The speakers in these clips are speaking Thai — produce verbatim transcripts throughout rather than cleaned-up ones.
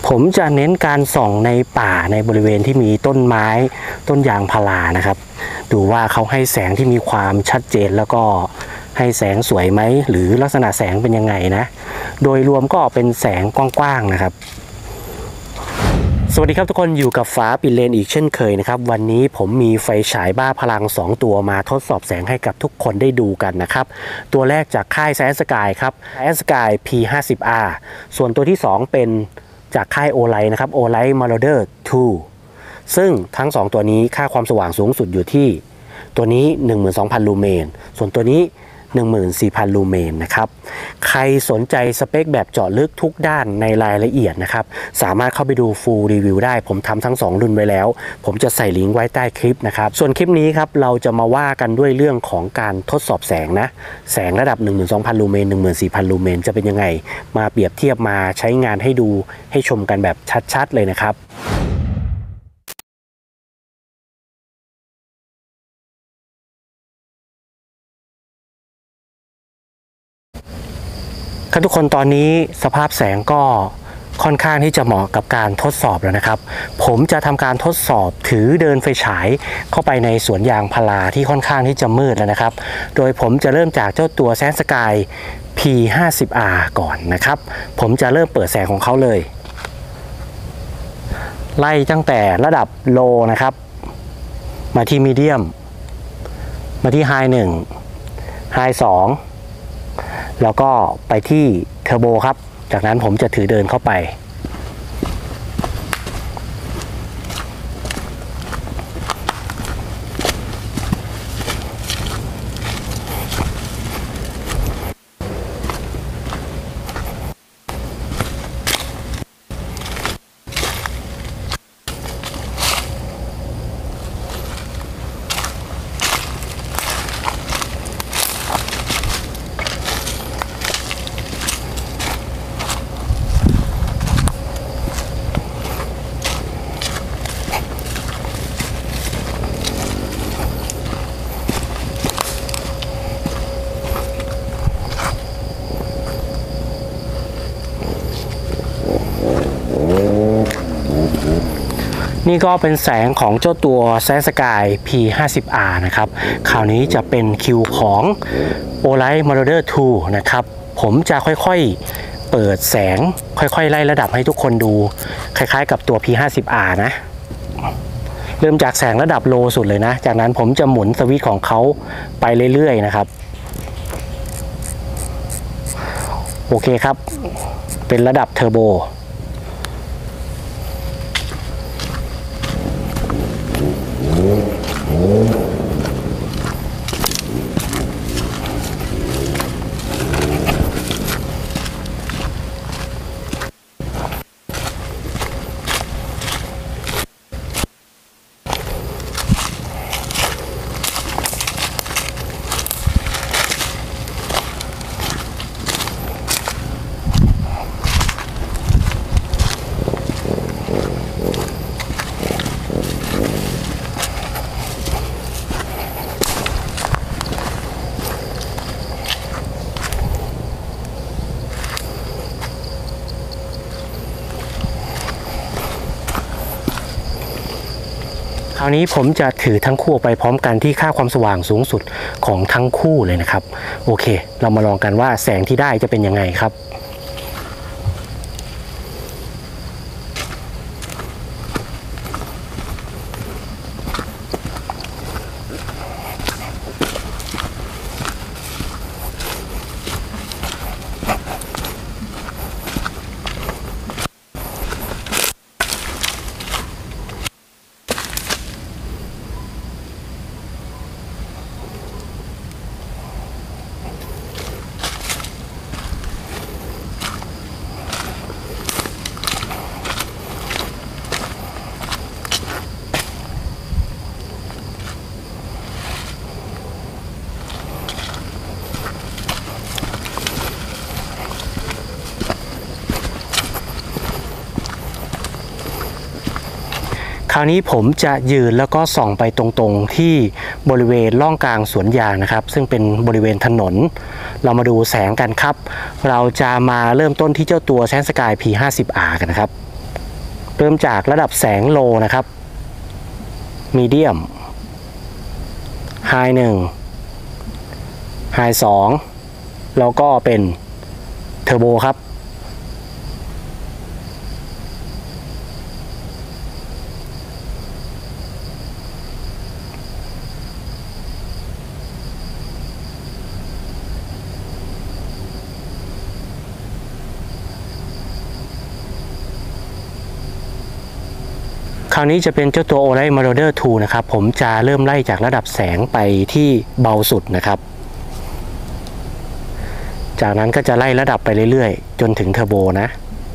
ผมจะเน้นการส่องในป่าในบริเวณที่มีต้นไม้ต้นยางพารานะครับดูว่าเขาให้แสงที่มีความชัดเจนแล้วก็ให้แสงสวยไหมหรือลักษณะแสงเป็นยังไงนะโดยรวมก็เป็นแสงกว้างๆนะครับสวัสดีครับทุกคนอยู่กับฟ้าปิดเลนอีกเช่นเคยนะครับวันนี้ผมมีไฟฉายบ้าพลังสองตัวมาทดสอบแสงให้กับทุกคนได้ดูกันนะครับตัวแรกจากค่าย Science Sky ครับ Science Sky พี ห้าสิบ อาร์ ส่วนตัวที่สองเป็นจากค่าย Olight นะครับ Olight Marauder ทู ซึ่งทั้งสองตัวนี้ค่าความสว่างสูงสุดอยู่ที่ตัวนี้ หนึ่งหมื่นสองพัน ลูเมนส่วนตัวนี้หนึ่งหมื่นสี่พัน ลูเมนนะครับใครสนใจสเปคแบบเจาะลึกทุกด้านในรายละเอียดนะครับสามารถเข้าไปดูฟูลรีวิวได้ผมทำทั้งสองรุ่นไว้แล้วผมจะใส่ลิงก์ไว้ใต้คลิปนะครับส่วนคลิปนี้ครับเราจะมาว่ากันด้วยเรื่องของการทดสอบแสงนะแสงระดับ หนึ่งหมื่นสองพัน ลูเมน หนึ่งหมื่นสี่พัน ลูเมนจะเป็นยังไงมาเปรียบเทียบมาใช้งานให้ดูให้ชมกันแบบชัดๆเลยนะครับทุกคนตอนนี้สภาพแสงก็ค่อนข้างที่จะเหมาะกับการทดสอบแล้วนะครับผมจะทำการทดสอบถือเดินไฟฉายเข้าไปในสวนยางพาราที่ค่อนข้างที่จะมืดแล้วนะครับโดยผมจะเริ่มจากเจ้าตัว Science Sky พี ห้าสิบ อาร์ ก่อนนะครับผมจะเริ่มเปิดแสงของเขาเลยไล่ตั้งแต่ระดับโลนะครับมาที่มีเดียมมาที่ไฮหนึ่งไฮสองแล้วก็ไปที่เทอร์โบครับจากนั้นผมจะถือเดินเข้าไปนี่ก็เป็นแสงของเจ้าตัว Science Sky พี ห้าสิบ อาร์ นะครับคราวนี้จะเป็นคิวของ Olight Marauder ทู นะครับผมจะค่อยๆเปิดแสงค่อยๆไล่ระดับให้ทุกคนดูคล้ายๆกับตัว พี ห้าสิบ อาร์ นะเริ่มจากแสงระดับโลสุดเลยนะจากนั้นผมจะหมุนสวิตช์ของเขาไปเรื่อยๆนะครับโอเคครับเป็นระดับเทอร์โบคราวนี้ผมจะถือทั้งคู่ไปพร้อมกันที่ค่าความสว่างสูงสุดของทั้งคู่เลยนะครับโอเคเรามาลองกันว่าแสงที่ได้จะเป็นยังไงครับคราวนี้ผมจะยืนแล้วก็ส่องไปตรงๆที่บริเวณร่องกลางสวนยางนะครับซึ่งเป็นบริเวณถนนเรามาดูแสงกันครับเราจะมาเริ่มต้นที่เจ้าตัว Science Sky พี ห้าสิบ อาร์ กันนะครับเริ่มจากระดับแสงโลนะครับมีเดียมไฮหนึ่งไฮสองแล้วก็เป็นเทอร์โบครับคราวนี้จะเป็นเจ้าตัว Olight Marauder ทู นะครับผมจะเริ่มไล่จากระดับแสงไปที่เบาสุดนะครับจากนั้นก็จะไล่ระดับไปเรื่อยๆจนถึงเทอร์โบนะ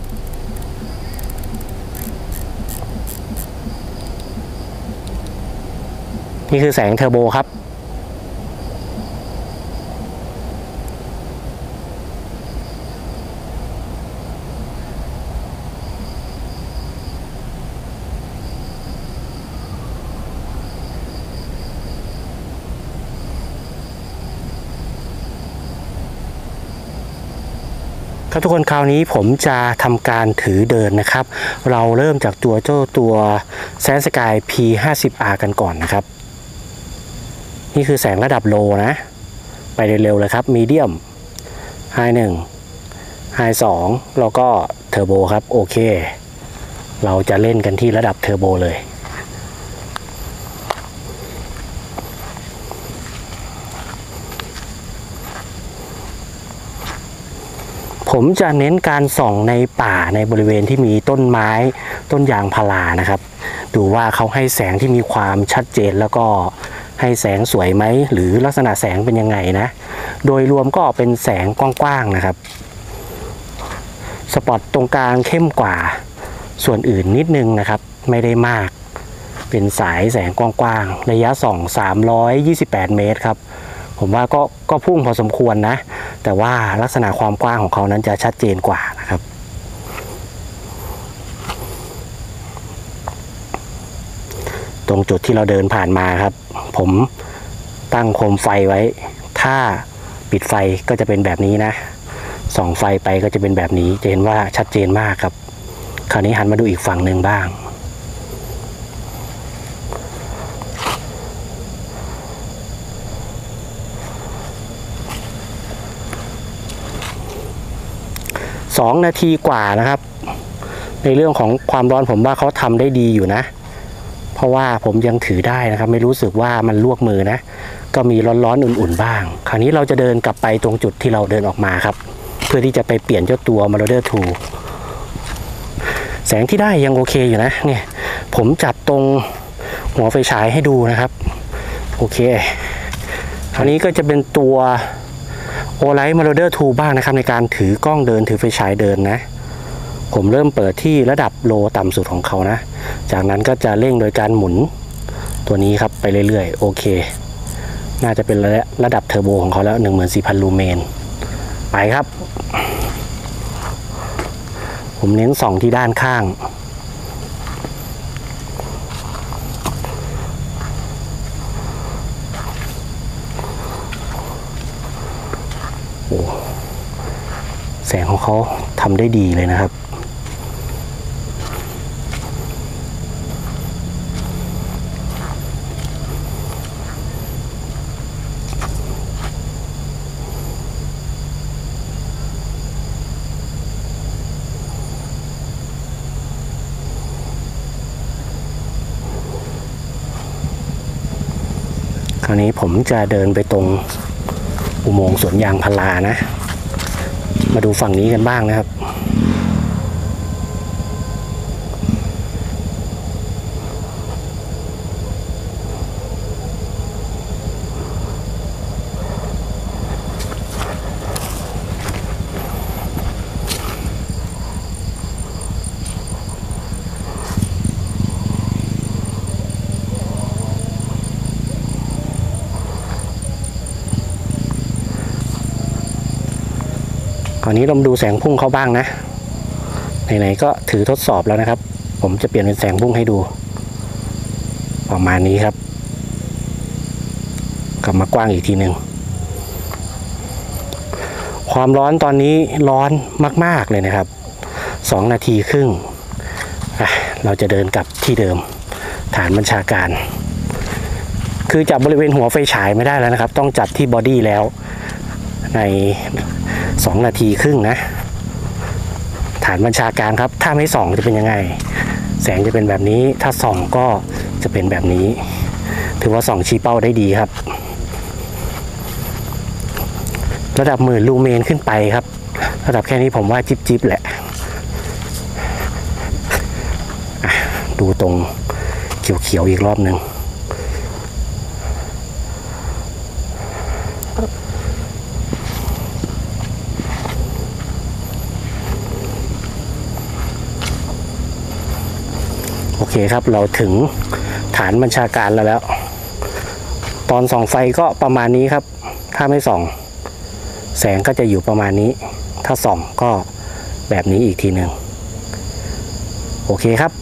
นี่คือแสงเทอร์โบครับครับทุกคนคราวนี้ผมจะทำการถือเดินนะครับเราเริ่มจากตัวเจ้าตัว Sky พี ห้าสิบ อาร์ กันก่อนนะครับนี่คือแสงระดับโลนะไปเร็วๆเลยครับมีเดียมไฮหนึ่งไฮสองแล้วก็เทอร์โบครับโอเคเราจะเล่นกันที่ระดับเทอร์โบเลยผมจะเน้นการส่องในป่าในบริเวณที่มีต้นไม้ต้นยางพารานะครับดูว่าเขาให้แสงที่มีความชัดเจนแล้วก็ให้แสงสวยไหมหรือลักษณะแสงเป็นยังไงนะโดยรวมก็เป็นแสงกว้างๆนะครับสปอตตรงกลางเข้มกว่าส่วนอื่นนิดนึงนะครับไม่ได้มากเป็นสายแสงกว้างๆระยะส่องสามร้อยยี่สิบแปดเมตรครับผมว่าก็ก็พุ่งพอสมควรนะแต่ว่าลักษณะความกว้างของเขานั้นจะชัดเจนกว่านะครับตรงจุดที่เราเดินผ่านมาครับผมตั้งโคมไฟไว้ถ้าปิดไฟก็จะเป็นแบบนี้นะส่องไฟไปก็จะเป็นแบบนี้จะเห็นว่าชัดเจนมากครับคราวนี้หันมาดูอีกฝั่งหนึ่งบ้างสองนาทีกว่านะครับในเรื่องของความร้อนผมว่าเขาทำได้ดีอยู่นะเพราะว่าผมยังถือได้นะครับไม่รู้สึกว่ามันลวกมือนะก็มีร้อนๆอุ่นๆบ้างคราวนี้เราจะเดินกลับไปตรงจุดที่เราเดินออกมาครับเพื่อที่จะไปเปลี่ยนเจ้าตัว Marauder ทู แสงที่ได้ยังโอเคอยู่นะเนี่ยผมจับตรงหัวไฟฉายให้ดูนะครับโอเคคราวนี้ก็จะเป็นตัว Olight Marauder ทู บ้างนะครับในการถือกล้องเดินถือไฟฉายเดินนะผมเริ่มเปิดที่ระดับโลต่ำสุดของเขานะจากนั้นก็จะเร่งโดยการหมุนตัวนี้ครับไปเรื่อยๆโอเคน่าจะเป็นระระดับเทอร์โบของเขาแล้ว หนึ่งหมื่นสี่พัน ลูเมนไปครับผมเน้นส่องที่ด้านข้างโอ้แสงของเขาทำได้ดีเลยนะครับคราวนี้ผมจะเดินไปตรงอุโมงค์สวนยางพารานะมาดูฝั่งนี้กันบ้างนะครับคราวนี้เราดูแสงพุ่งเขาบ้างนะไหนๆก็ถือทดสอบแล้วนะครับผมจะเปลี่ยนเป็นแสงพุ่งให้ดูประมาณนี้ครับกลับมากว้างอีกทีหนึ่งความร้อนตอนนี้ร้อนมากๆเลยนะครับสองนาทีครึ่งเราจะเดินกลับที่เดิมฐานบัญชาการคือจับบริเวณหัวไฟฉายไม่ได้แล้วนะครับต้องจับที่บอดี้แล้วในสองนาทีครึ่งนะฐานบัญชาการครับถ้าไม่ส่องจะเป็นยังไงแสงจะเป็นแบบนี้ถ้าส่องก็จะเป็นแบบนี้ถือว่าส่องชี้เป้าได้ดีครับระดับหมื่นลูเมนขึ้นไปครับระดับแค่นี้ผมว่าจิบจิบแหละดูตรงเขียวๆอีกรอบหนึ่งโอเคครับเราถึงฐานบัญชาการแล้วแล้วตอนส่องไฟก็ประมาณนี้ครับถ้าไม่ส่องแสงก็จะอยู่ประมาณนี้ถ้าส่องก็แบบนี้อีกทีหนึ่งโอเคครับ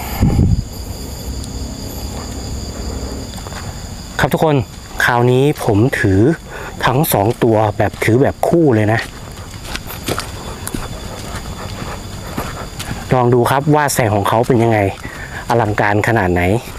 ครับทุกคนคราวนี้ผมถือทั้งสองตัวแบบถือแบบคู่เลยนะลองดูครับว่าแสงของเขาเป็นยังไงอลังการขนาดไหน